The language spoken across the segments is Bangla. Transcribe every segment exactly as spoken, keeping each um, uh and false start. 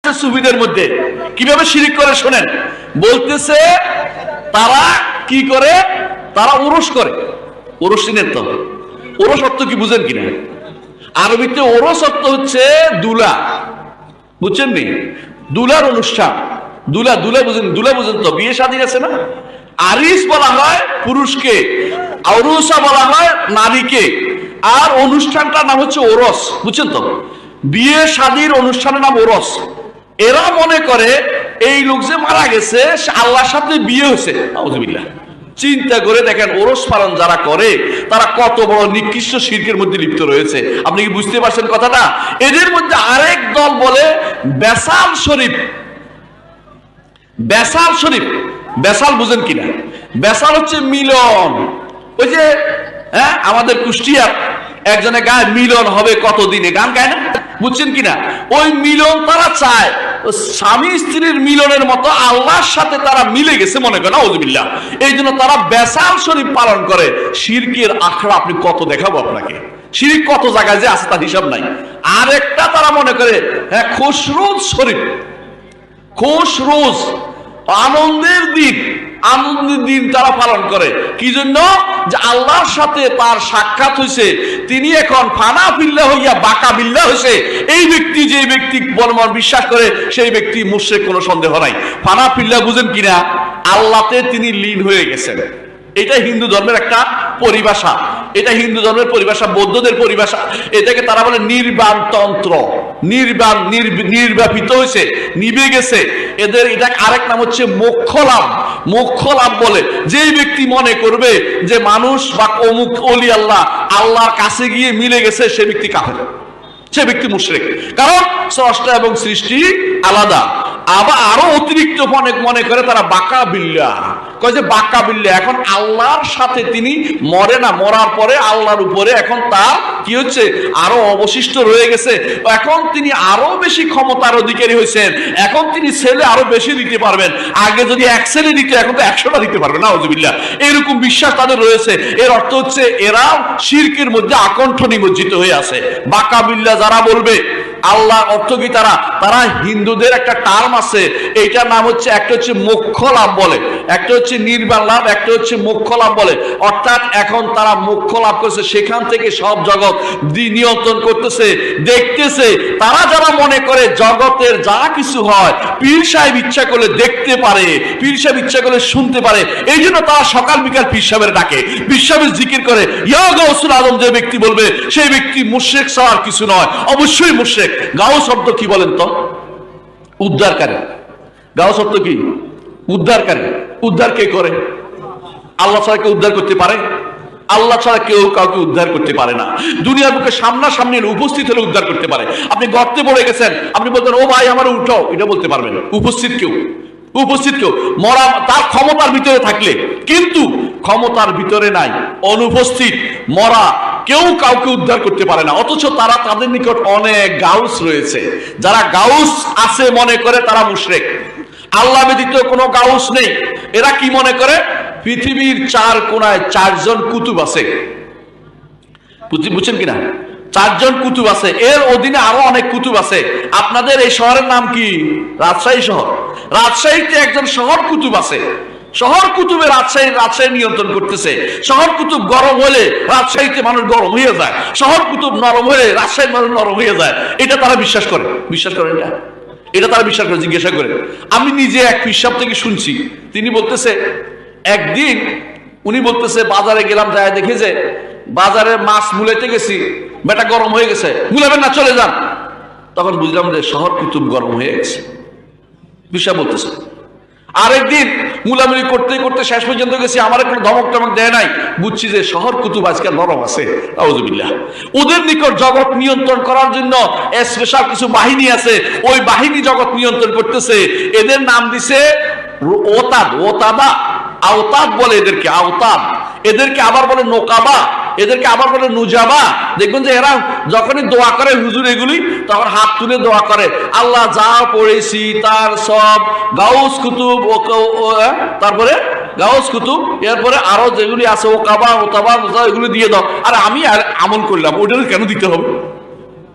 সুফিদের মধ্যে কিভাবে শিরিক করে শোনেন। বলতেছে তারা কি করে, তারা ওরস করে। ওরস চিনেন তো? ওরস অর্থ কি বুঝেন কিনা? আরবিতে ওরস অর্থ হচ্ছে দুলা, বুঝছেন নি? দুলার অনুষ্ঠান। দুলা দুলা বুঝেন? দুলা বুঝেন তো? বিয়ে শাদী আছে না, আরিস বলা হয় পুরুষকে, আরুসা বলা হয় নারীকে, আর অনুষ্ঠানটার নাম হচ্ছে ওরস, বুঝছেন তো? বিয়ে শাদীর অনুষ্ঠানের নাম ওরস। এরা মনে করে এই লোক যে মারা গেছে আল্লাহর সাথে বিয়ে হয়েছে। আউযুবিল্লাহ। চিন্তা করে দেখেন ওরস পালন যারা করে তারা কত বড় নিকৃষ্ট শিরকের মধ্যে লিপ্ত রয়েছে। আপনি কি বুঝতে পারছেন কথাটা? এদের মধ্যে আরেক দল বলে বেসাল শরীফ। বেসাল শরীফ, বেসাল বুঝেন কিনা? বেসাল হচ্ছে মিলন। ওই যে হ্যাঁ আমাদের কুষ্টিয়ার একজনে গায় মিলন হবে কতদিনে, গান গায় না, বুঝছেন কিনা? ওই মিলন তারা চায় স্বামী স্ত্রীর মিলনের মতো আল্লাহর সাথে তারা মিলে গেছে মনে করে। নাউযুবিল্লাহ। এই জন্য তারা বেসাল শরীফ পালন করে। শিরকের আখড়া আপনি কত দেখাবো আপনাকে, শিরক কত জায়গায় যে আছে তার হিসাব নাই। আরেকটা তারা মনে করে হ্যাঁ খুশরোজ শরীফ। খুশরোজ আনন্দের দিন, আনন্দের দিন তারা পালন করে। কি জন্য? যে আল্লাহর সাথে তার সাক্ষাৎ হয়েছে, তিনি এখন ফানা বিল্লাহ হইয়া বাকা বিল্লাহ হয়েছে। এই ব্যক্তি যে ব্যক্তি বলমন বিশ্বাস করে সেই ব্যক্তি মুশরিক, কোনো সন্দেহ নাই। ফানা বিল্লাহ বুঝেন কিনা? আল্লাহতে তিনি লীন হয়ে গেছেন। এটা হিন্দু ধর্মের একটা পরিভাষা, এটা হিন্দু ধর্মের পরিভাষা, বৌদ্ধদের পরিভাষা। এটাকে তারা বলে নির্বাণ তন্ত্র। নির্বাণ, নির্বাপিত হয়েছে, নিভে গেছে। এদের এটা আরেক নাম হচ্ছে মোক্ষ লাভ। মোক্ষ লাভ বলে যেই ব্যক্তি মনে করবে যে মানুষ বা অমুক অলি আল্লাহ আল্লাহর কাছে গিয়ে মিলে গেছে, সে ব্যক্তি কাফের, সে ব্যক্তি মুশরিক। কারণ স্রষ্টা এবং সৃষ্টি আলাদা। আবার আরো অতিরিক্ত অনেক মনে করে তারা বাকা বিল্লাহ, কয় যে বাকা বিল্লাহ এখন আল্লাহর সাথে তিনি মরে না, মরার পরে আল্লাহর উপরে এখন তার কি হচ্ছে আরো অবশিষ্ট রয়ে গেছে, এখন তিনি আরো বেশি ক্ষমতার অধিকারী হয়েছেন, এখন তিনি ছেলে আরো বেশি দিতে পারবেন। আগে যদি এক ছেলে দিতে এখন তো একশোটা দিতে পারবেন। নাউযুবিল্লাহ। এরকম বিশ্বাস তাদের রয়েছে। এর অর্থ হচ্ছে এরা শিরকের মধ্যে আকণ্ঠ নিমজ্জিত হয়ে আছে। বাকা বিল্লাহ যারা বলবে আল্লাহ অর্থ কি, তারা তারা হিন্দুদের একটা টার্ম আছে, এইটার নাম হচ্ছে একটা হচ্ছে মোক্ষ লাভ বলে, একটা হচ্ছে নির্বাণ লাভ, একটা হচ্ছে মোক্ষ লাভ বলে। অর্থাৎ এখন তারা মোক্ষ লাভ করেছে, সেখান থেকে সব জগৎ নিয়ন্ত্রণ করতেছে, দেখতেছে। তারা যারা মনে করে জগতের যা কিছু হয় পীর সাহেব ইচ্ছা করলে দেখতে পারে, পীর সাহেব ইচ্ছা করলে শুনতে পারে, এই জন্য তারা সকাল বিকাল পীর সাহেবের ডাকে, পীর সাহেবের জিকির করে। ইয়া গাউসুল আজম যে ব্যক্তি বলবে সেই ব্যক্তি মুশরিক ছাড়া আর কিছু নয়, অবশ্যই মুশরিক। গাউস শব্দ কি বলেন তো? উদ্ধারকারী। গাউস শব্দ কি? উদ্ধারকারী। উদ্ধার কে করে? আল্লাহ ছাড়া কেউ উদ্ধার করতে পারে? আল্লাহ ছাড়া কেউ কাউকে উদ্ধার করতে পারে না। দুনিয়ার বুকে সামনাসামনি উপস্থিত হলে উদ্ধার করতে পারে। আপনি গর্তে পড়ে গেছেন, আপনি বলতেন ও ভাই আমার উঠাও, এটা বলতে পারবেন উপস্থিত কেউ, উপস্থিত কেউ মরা তার ক্ষমতার ভিতরে থাকলে, কিন্তু ক্ষমতার ভিতরে নাই, অনুপস্থিত, মরা, কেউ কাউকে উদ্ধার করতে পারে না। অথচ তারা তাদের নিকট অনেক গাউস রয়েছে। যারা গাউস আছে মনে করে তারা মুশরিক। আল্লাহ ব্যতীত কোনো গাউস নেই। এরা কি মনে করে? পৃথিবীর চার কোনায় চারজন কুতুব আছে, বুঝছেন কিনা? চারজন কুতুব আছে, এর অধীনে আরো অনেক কুতুব আছে। আপনাদের এই শহরের নাম কি? রাজশাহী শহর। রাজশাহীতে একজন শহর কুতুব আছে। শহর কুতুবে রাজশাহী রাজশাহী নিয়ন্ত্রণ করতেছে। শহর কুতুব গরম হলে রাজশাহীতে মানুষ গরম হয়ে যায়, শহর কুতুব নরম হলে রাজশাহীর মানুষ নরম হয়ে যায়। এটা তারা বিশ্বাস করে। বিশ্বাস করেন না? এটা তারা বিশ্বাস করে। জিজ্ঞাসা করে আমি নিজে এক পিসাব থেকে শুনছি, তিনি বলতেছে একদিন উনি বলতেছে বাজারে গেলাম, যায় দেখে যে বাজারে মাছ মুলাইতে গেছি, বেটা গরম হয়ে গেছে, মুলাবেন না চলে যান। তখন বুঝলাম যে শহর কুতুব গরম হয়ে গেছে। পিসাব বলতেছে আরেকদিন মুলামুলি করতে করতে শেষ পর্যন্ত গেছি, আমার কোনো ধমক টমক দেয় নাই, বুঝছি যে শহর কুতুব আজকে নরম আছে। আউযুবিল্লাহ। ওদের নিকট জগৎ নিয়ন্ত্রণ করার জন্য স্পেশাল কিছু বাহিনী আছে, ওই বাহিনী জগৎ নিয়ন্ত্রণ করতেছে। এদের নাম দিছে ওতাদ, ওতাবা, আওতাদ বলে এদেরকে, আওতাদ। এদেরকে আবার বলে নোকাবা, এদেরকে আবার বলে নুজাবা। দেখবেন যে এরা যখনই দোয়া করে হুজুর এগুলি, তখন হাত তুলে দোয়া করে, আল্লাহ যা পড়েছি তার সব গাউস কুতুব, তারপরে গাউস কুতুব, এরপরে আরো যেগুলি আছে ও কাবা ও তাবা এগুলি দিয়ে দাও। আর আমি আর আমল করলাম, ওটা কেন দিতে হবে?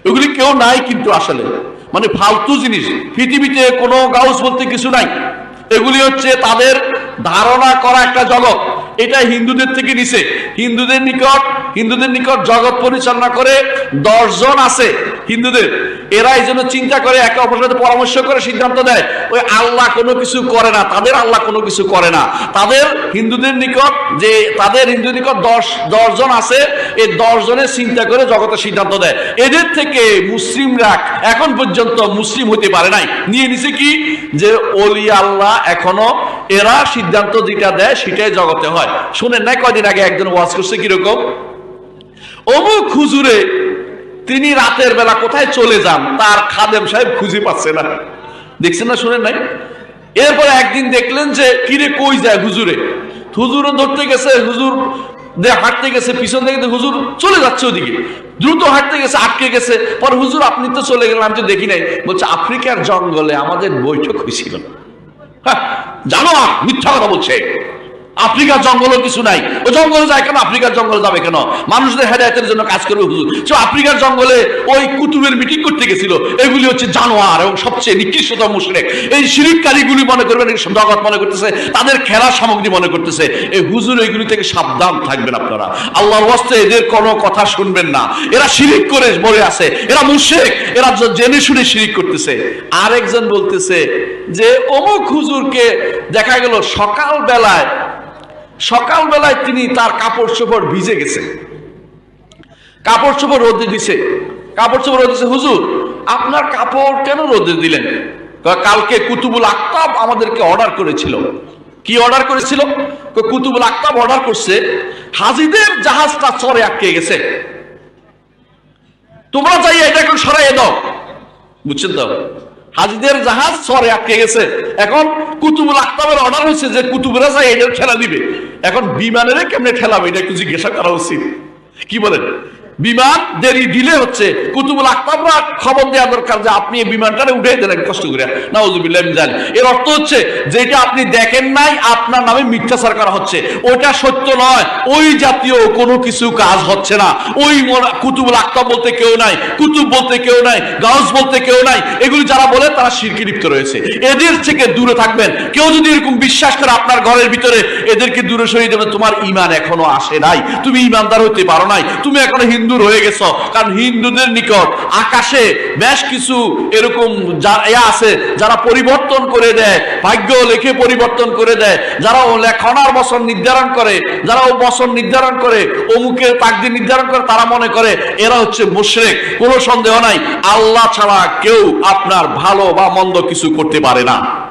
এগুলি কেউ নাই কিন্তু আসলে মানে ফালতু জিনিস, পৃথিবীতে কোনো গাউস বলতে কিছু নাই। এগুলি হচ্ছে তাদের ধারণা করা একটা জগৎ, এটা হিন্দুদের থেকে নিছে। হিন্দুদের নিকট হিন্দুদের নিকট জগৎ পরিচালনা করে দশজন আছে হিন্দুদের, এরা এই জন্য চিন্তা করে, একে অপরের সাথে পরামর্শ করে সিদ্ধান্ত দেয়। ওই আল্লাহ কোনো কিছু করে না, তাদের আল্লাহ কোনো কিছু করে না। তাদের হিন্দুদের নিকট যে তাদের হিন্দুদের নিকট দশ দশজন আছে, এই দশ জনের চিন্তা করে জগতের সিদ্ধান্ত দেয়। এদের থেকে মুসলিমরা এখন পর্যন্ত মুসলিম হতে পারে নাই। নিয়ে নিছে কি যে ওলি আল্লাহ এখনো এরা সিদ্ধান্ত যেটা দেয় সেটাই জগতে হয়। শুনেন না, কয়দিন আগে একজন ওয়াজ করছে কিরকম, অমুক হুজুরে তিনি রাতের বেলা কোথায় চলে যান, তার খাদেম সাহেব খুঁজে পাচ্ছে না। দেখছেন না, শুনেন নাই? এরপরে একদিন দেখলেন যে কিরে কই যায় হুজুরে, হুজুরও ধরতে গেছে, হুজুর হাঁটতে গেছে, পিছন থেকে হুজুর চলে যাচ্ছে ওদিকে, দ্রুত হাঁটতে গেছে, আটকে গেছে। পর হুজুর আপনি তো চলে গেলেন, আমি তো দেখি নাই। বলছে আফ্রিকার জঙ্গলে আমাদের বৈঠক হয়েছিল। হ্যাঁ, জানো মিথ্যা কথা বলছে, আফ্রিকার জঙ্গলও কিছু নাই। ও জঙ্গলে যায় কেন? আফ্রিকার জঙ্গলে যাবে কেন? মানুষদের হেদায়েতের জন্য কাজ করবে হুজুর। সে আফ্রিকার জঙ্গলে ওই কুতুবের মিটিং করতে গেছিল। এগুলি হচ্ছে জানোয়ার এবং সবচেয়ে নিকৃষ্টতম মুশরিক। এই শিরিককারীগুলি মনে করবেন জগৎ মনে করতেছে, তাদের খেলার সামগ্রী মনে করতেছে। এই হুজুর এইগুলি থেকে সাবধান থাকবেন আপনারা, আল্লাহর ওয়াস্তে এদের কোনো কথা শুনবেন না। এরা শিরিক করে মরে আছে, এরা মুশরিক, এরা জেনে শুনে শিরিক করতেছে। আরেকজন বলতেছে যে অমুক হুজুরকে দেখা গেল সকাল বেলায় সকালবেলায় তিনি তার কাপড় চোপড় ভিজে গেছে, কাপড় চোপড় রোদে দিছে, কাপড় চোপড় রোদে দিছে। হুজুর আপনার কাপড় কেন রোদে দিলেন? কালকে কুতুবুল আকতাব আমাদেরকে অর্ডার করেছিল। কি অর্ডার করেছিল? কুতুবুল আকতাব অর্ডার করছে হাজিদের জাহাজটা চরে আটকে গেছে, তোমরা যাই এটা এখন সরাইয়ে দাও। বুঝছেন তো, হাজিদের জাহাজ চরে আটকে গেছে। এখন কুতুবুল আকতাবের অর্ডার হয়েছে যে কুতুবরা যাই এটা ঠেলা দিবে। এখন বিমানের কেমনে ঠেলাবে এটা একটু জিজ্ঞাসা করা উচিত। কি বলেন? বিমান দেরি দিলে হচ্ছে কুতুবুল আকতাবরা খবর দেওয়া দরকার যে আপনি এই বিমানটারে উঠে দেন কষ্ট করে। নাউযুবিল্লাহ মিন যালিক। এর অর্থ হচ্ছে যেটা আপনি দেখেন নাই আপনার নামে মিথ্যাচার করা হচ্ছে, ওটা সত্য নয়, ওই জাতীয় কোনো কিছু কাজ হচ্ছে না। ওই কুতুবুল আকতাব বলতে কেউ নাই, কুতুব বলতে কেউ নাই, গাউস বলতে কেউ নাই। এগুলি যারা বলে তারা শিরকে লিপ্ত রয়েছে, এদের থেকে দূরে থাকবেন। কেউ যদি এরকম বিশ্বাস করে আপনার ঘরের ভিতরে, এদেরকে দূরে সরিয়ে দেবেন। তোমার ঈমান এখনো আসে নাই, তুমি ঈমানদার হতে পারো নাই, তুমি এখনো হিন্দু রয়ে গেছো। কারণ হিন্দুদের নিকট আকাশে বেশ কিছু এরকম আছে যারা পরিবর্তন করে দেয়, ভাগ্য লেখে পরিবর্তন করে দেয়, যারা লেখনার বছর নির্ধারণ করে, যারা ও বছর নির্ধারণ করে, অমুকের তাকদীর নির্ধারণ করে, তারা মনে করে এরা হচ্ছে মুশরিক। কোনো সন্দেহ নাই, আল্লাহ ছাড়া কেউ আপনার ভালো বা মন্দ কিছু করতে পারে না।